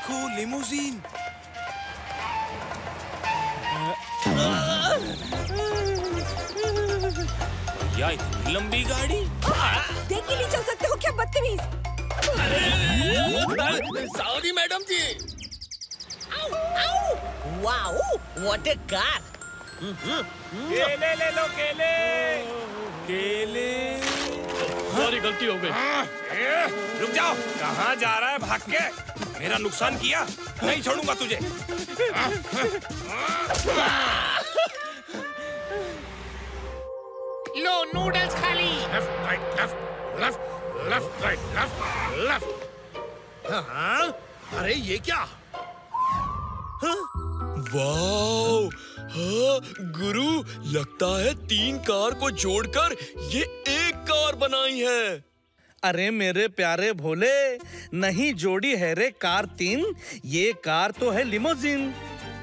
देखो लिमोजीन। या इतनी लंबी गाड़ी। देख के नहीं चल सकते हो क्या बदतमीज? Sorry madam ji. Wow, what a car! केले ले लो, केले। केले। सॉरी, गलती हो गई। रुक जाओ, कहाँ जा रहा है भाग के? मेरा नुकसान किया, नहीं छोड़ूंगा तुझे। लो नूडल्स खा ली। Left right left left left right left left. हाँ? अरे ये क्या? वाओ, हाँ, गुरु, लगता है 3 कार को जोड़कर ये एक कार बनाई है। अरे मेरे प्यारे भोले, नहीं जोड़ी है रे कार 3, ये कार तो है लिमोजिन।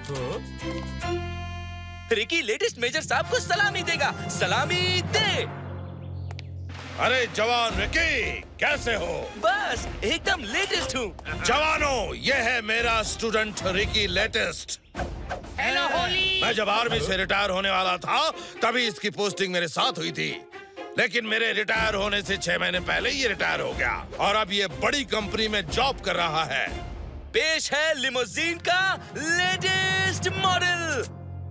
रिकी लेटेस्ट मेजर साहब को सलामी देगा, सलामी दे। अरे जवान रिकी, कैसे हो? बस एकदम लेटेस्ट हूँ। जवानों, ये है मेरा स्टूडेंट रिकी लेटेस्ट। हेलो होली। मैं जब आर्मी से रिटायर होने वाला था तभी इसकी पोस्टिंग मेरे साथ हुई थी, लेकिन मेरे रिटायर होने से 6 महीने पहले ये रिटायर हो गया और अब ये बड़ी कंपनी में जॉब कर रहा है। पेश है लिमोजीन का लेटेस्ट मॉडल।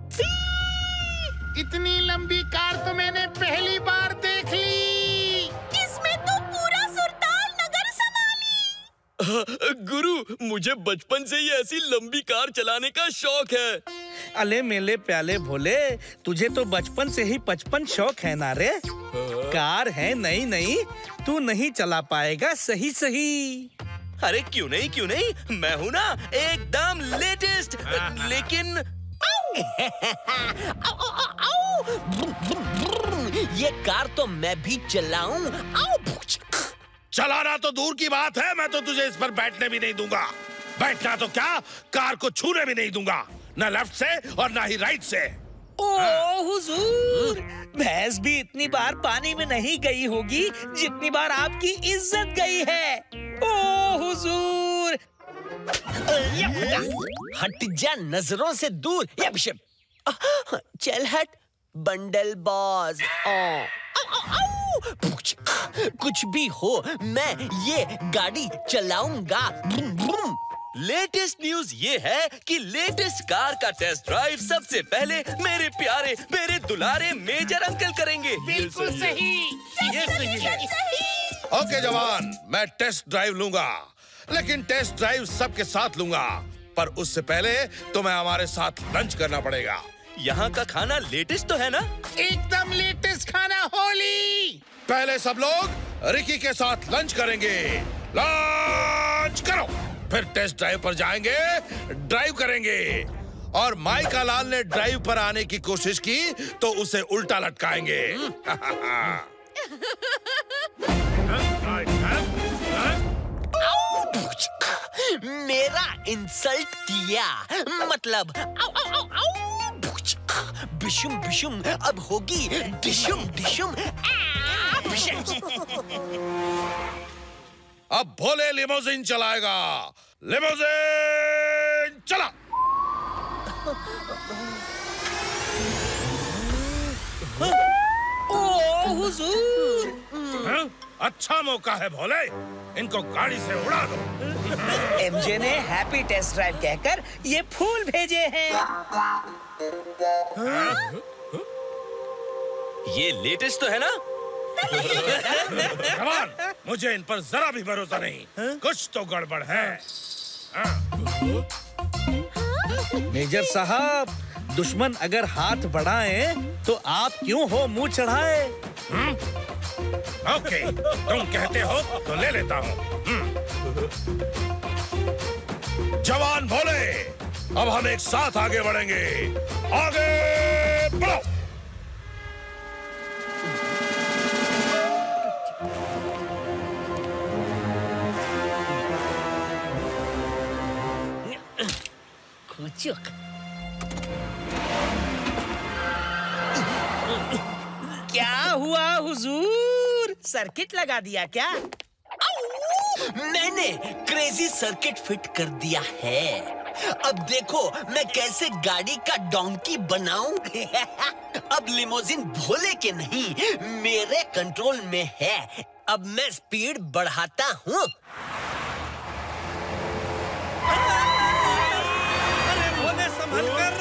इतनी लंबी कार तो मैंने पहली बार देख ली। इसमें तो पूरा सुरताल नगर समानी। गुरु, मुझे बचपन से ही ऐसी लंबी कार चलाने का शौक है। अले मेले प्याले भोले, तुझे तो बचपन से ही 55 शौक है ना रे? कार है नई नई, तू नहीं चला पाएगा सही सही। अरे क्यों नहीं, मैं हूँ ना एकदम लेटेस्ट। लेकिन ये कार तो मैं भी चलाऊं। चलाना तो दूर की बात है, मैं तो तुझे इस पर बैठने भी नहीं दूंगा। बैठना तो क्या, कार को छूने भी नहीं दूंगा, न लेफ्ट से और न ही राइट से। ओ हुजूर, भैंस भी इतनी बार पानी में नहीं गई होगी जितनी बार आपकी इज्जत गई है। ओ हुजूर, हट जा नजरों से दूर। चल हट बंडल बॉज। कुछ भी हो, मैं ये गाड़ी चलाऊंगा। लेटेस्ट न्यूज ये है कि लेटेस्ट कार का टेस्ट ड्राइव सबसे पहले मेरे प्यारे, मेरे दुलारे मेजर अंकल करेंगे। बिल्कुल सही। ये सही है। ओके जवान, मैं टेस्ट ड्राइव लूंगा, लेकिन टेस्ट ड्राइव सबके साथ लूंगा, पर उससे पहले तुम्हें हमारे साथ लंच करना पड़ेगा। यहाँ का खाना लेटेस्ट तो है ना? एकदम लेटेस्ट खाना होली। पहले सब लोग रिकी के साथ लंच करेंगे। लंच करो, फिर टेस्ट ड्राइव पर जाएंगे, ड्राइव करेंगे। और माइका लाल ने ड्राइव पर आने की कोशिश की तो उसे उल्टा लटकाएंगे। मेरा इंसल्ट किया, मतलब बिशुम बिशुम अब होगी डिशुम डिशुम। अब भोले लिमोजिन चलाएगा। लिमोजिन चला। ओ हुजूर, अच्छा मौका है भोले, इनको गाड़ी से उड़ा दो। एमजे ने हैप्पी टेस्ट ड्राइव कहकर ये फूल भेजे हैं। ये लेटेस्ट तो है ना? जवान, मुझे इन पर जरा भी भरोसा नहीं, कुछ तो गड़बड़ है। मेजर साहब, दुश्मन अगर हाथ बढ़ाए तो आप क्यों हो मुंह चढ़ाए? ओके, तुम कहते हो तो ले लेता हूँ। जवान भोले, अब हम एक साथ आगे बढ़ेंगे। आगे बढ़ो। कुचुक। क्या हुआ हुजूर? सर्किट लगा दिया क्या? मैंने क्रेजी सर्किट फिट कर दिया है। अब देखो मैं कैसे गाड़ी का डोंकी बनाऊं। अब लिमोजिन भोले के नहीं मेरे कंट्रोल में है। अब मैं स्पीड बढ़ाता हूँ। अरे भोले संभल कर।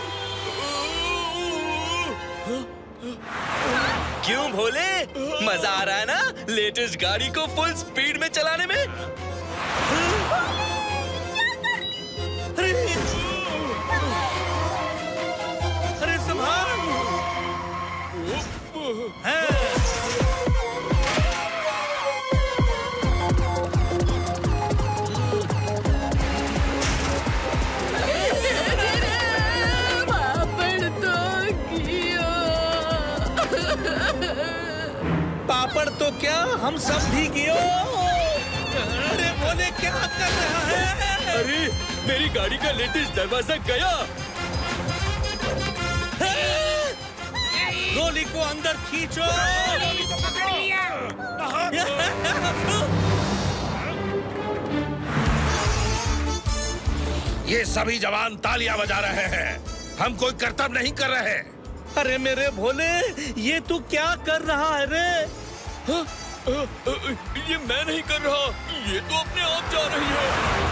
क्यों भोले, मजा आ रहा है ना लेटेस्ट गाड़ी को फुल स्पीड में चलाने में? अरे संभाल। पापड़ तो क्या हम सब भी गियो। अरे भोले क्या कर रहा है? अरे मेरी गाड़ी का लेटेस्ट दरवाजा गया। गोली को अंदर खींचो। गोली को पकड़ लिया। ये सभी जवान तालियां बजा रहे हैं। हम कोई कर्तव्य नहीं कर रहे। अरे मेरे भोले ये तू क्या कर रहा है रे? ये मैं नहीं कर रहा, ये तो अपने आप जा रही है।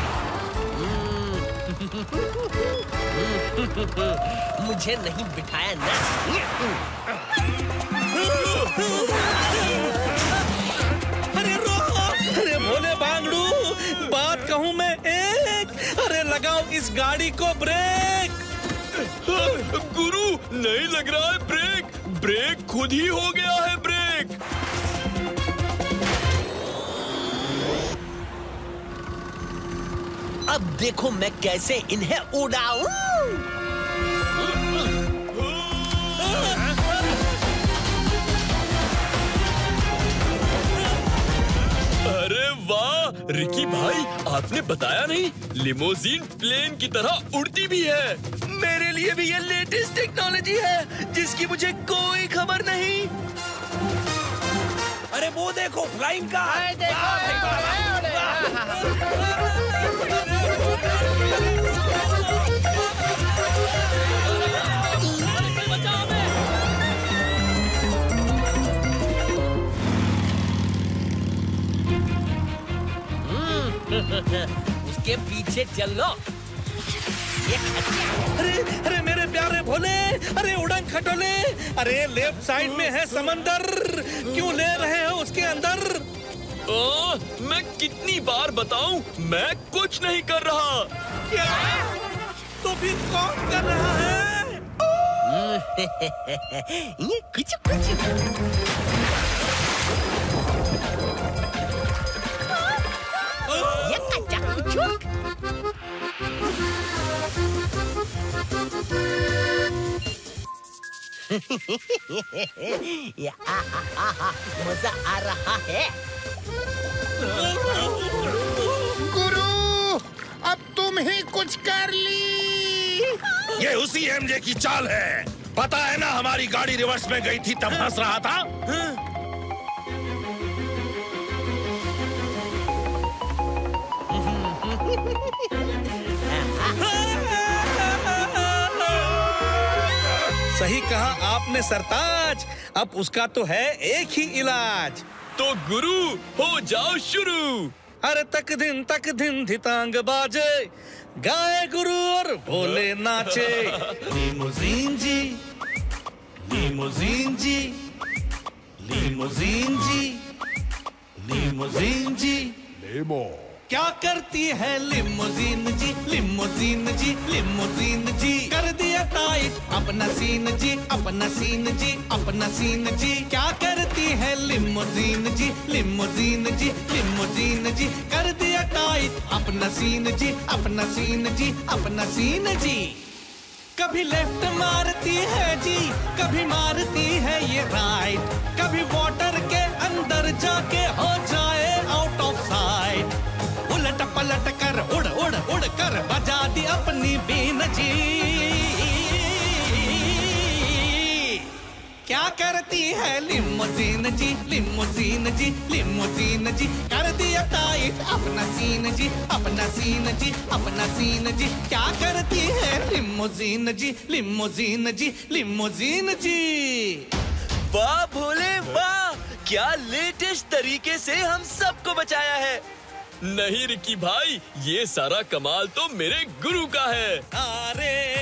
मुझे नहीं बिठाया ना। अरे रो। अरे भोले बांगड़ू बात कहूँ मैं एक। अरे लगाओ इस गाड़ी को ब्रेक। गुरु नहीं लग रहा है ब्रेक। ब्रेक खुद ही हो गया है ब्रेक। अब देखो मैं कैसे इन्हें उड़ाऊं। अरे वाह रिकी भाई, आपने बताया नहीं लिमोजीन प्लेन की तरह उड़ती भी है। मेरे लिए भी ये लेटेस्ट टेक्नोलॉजी है जिसकी मुझे कोई खबर नहीं। अरे वो देखो फ्लाइंग का। उसके पीछे चलो। अरे मेरे प्यारे भोले। अरे उड़न खटोले। अरे लेफ्ट साइड में है समंदर, क्यों ले रहे हो उसके अंदर? मैं कितनी बार बताऊं, मैं कुछ नहीं कर रहा। क्या? तो फिर कौन कर रहा है? ये कुछ कुछ। ये कच्चा कुचुक। मजा आ रहा है। गुरु अब तुम ही कुछ कर ली। ये उसी एमजे की चाल है। पता है ना हमारी गाड़ी रिवर्स में गई थी तब हंस रहा था। सही कहा आपने सरताज। अब उसका तो है एक ही इलाज। तो गुरु हो जाओ शुरू। अरे तक दिन धितांग बाजे, गाए गुरु और भोले नाचे। Limousine ji, limousine ji, limousine ji, limousine ji. क्या करती है limousine ji, limousine ji, limousine ji. कर दिया टाइट अपना सीन जी, अपना सीन जी, अपना सीन जी। क्या करती है limousine ji, limousine ji, limousine ji. कर दिया टाइट अपना सीन जी, अपना सीन जी, अपना सीन जी। कभी लेफ्ट मारती है जी, कभी मारती है ये राइट। कभी वाटर के अंदर जाके हो जाए आउट ऑफ साइट। उलट पलट कर उड़ उड़ उड़ कर बजा दी अपनी बीन जी। क्या क्या करती है limousine ji, limousine ji, limousine ji, कर दिया टाइट अपना सीन जी, अपना सीन जी, अपना सीन जी। क्या करती है limousine ji, limousine ji, limousine ji. वाह भोले वाह, क्या लेटेस्ट तरीके से हम सबको बचाया है। नहीं रिकी भाई, ये सारा कमाल तो मेरे गुरु का है। अरे